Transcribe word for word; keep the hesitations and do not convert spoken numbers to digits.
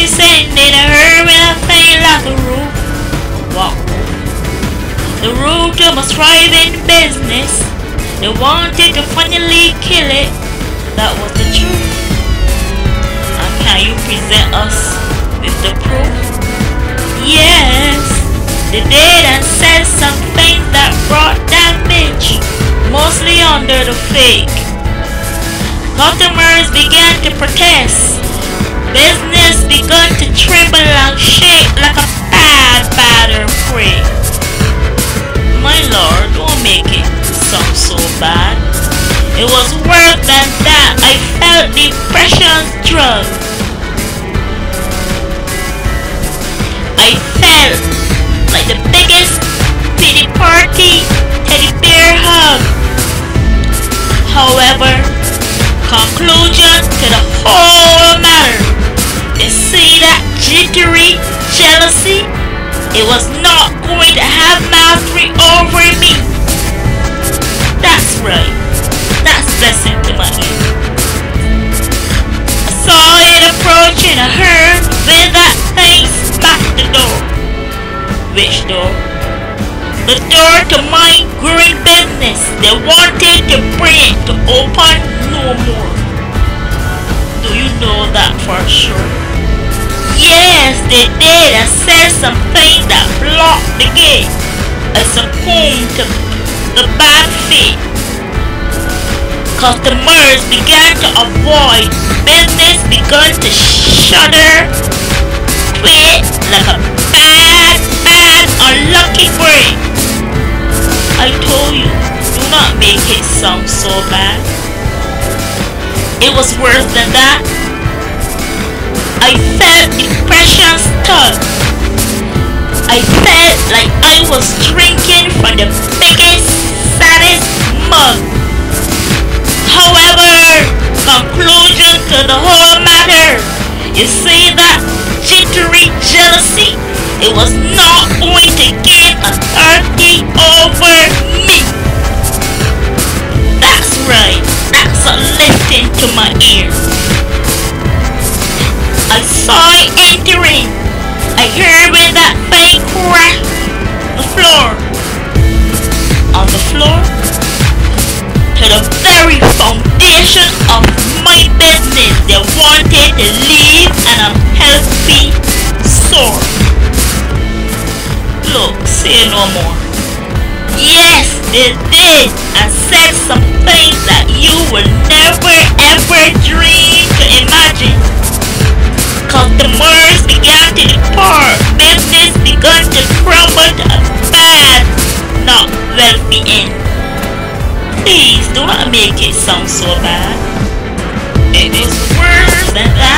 descended a hurry and fell off the roof. What roof? The roof to my thriving business. They wanted to finally kill it. That was the truth. And can you present us with the proof? Yes, they did and said some things that brought damage, mostly under the fake. Customers began to protest. Business began to tremble and shake like a bad batter prey. My lord, don't make it sound so bad. It was worse than that. I felt depression's drug. I felt like the biggest pity party teddy bear hug. However, conclusion to the whole matter. You see that jittery jealousy? It was not going to have mastery over me. That's right. That's blessing to my ear. I saw it approaching. I heard when that thing smacked the door. Which door? The door to my growing business. They wanted to bring it to open no more. Do you know that for sure? Yes, they did and said something that blocked the gate. I succumbed to the bad fate. Customers began to avoid. Business began to shudder, quit like a bad, bad, unlucky break. I told you, do not make it sound so bad. It was worse than that. I felt depression's tug. I felt like I was drinking from the biggest, saddest mug. However, conclusion to the whole matter. You see that jittery jealousy? It was not going to gain authority over me. That's right. That's a lifting to my ears. I saw it entering. I heard when that thing crashed the floor. On the floor, to the very foundation of my business, they wanted to leave an unhealthy sore. Look, say no more. Yes, they did and said some things that you will never ever dream to imagine. Customers began to depart. Business began to crumble to a bad, not wealthy end. Please do not make it sound so bad. It is worse than that.